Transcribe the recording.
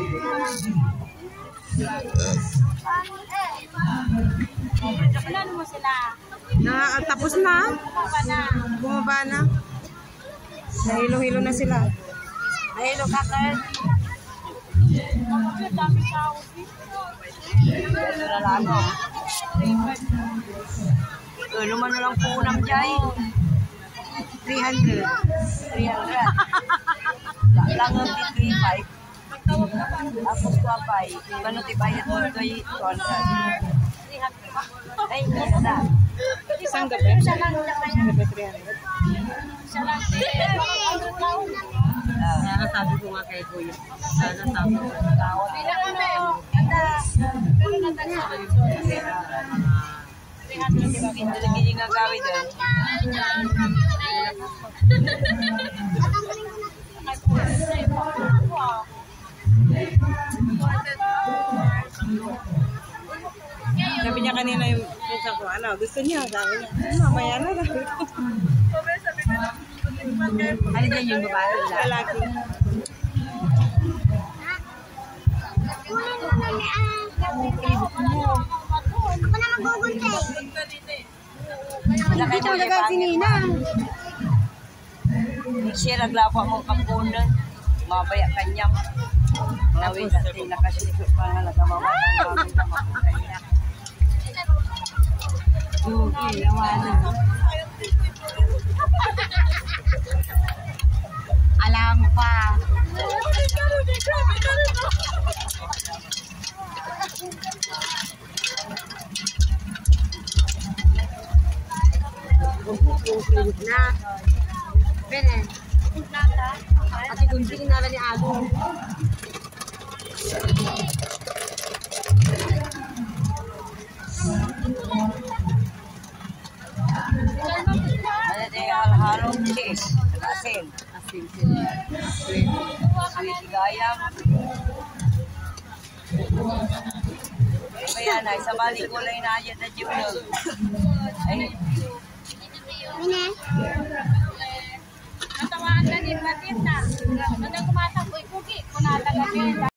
Ano mo sila? Tapos na. Bumaba na. Nahilo-hilo na sila. Nahilo ka, Kern. Dami tao. Naman na lang po unang jay. 300. 300. Lang ang 3.5. Tapos ko apay. Ganun tibayad mo ito yung 200. Ay, isa. Isang gabi? Isang gabi 300. Isa lang. Sana sabi ko nga kay Kuya. Sana sabi ko. Hindi nga gawin doon. Sabi niya kanina yung pinsan ko, ano, gusto niya, sabi niya, mamaya na lang. Ano dyan yung babae? Lalaki. Ako na mag-guguntay. Dito ang dagang sinina. Siya naglapo mong kapunan. Mabaya kanyang. Nawin natin nakasikot pa nga nagamawa ng namin na makukanya. Okay, nawanan. Alam pa. Na. Pwede. At ikunjing na lang ni Alo. Ano din halong cheese. Asin. Asin sila. Sweet gayam. Kaya na, isa bali kulay na ayan na jibulog. Ay. Mine. Natawaan na din matita. Nandang kumatang, uy, pugi. Kunatang na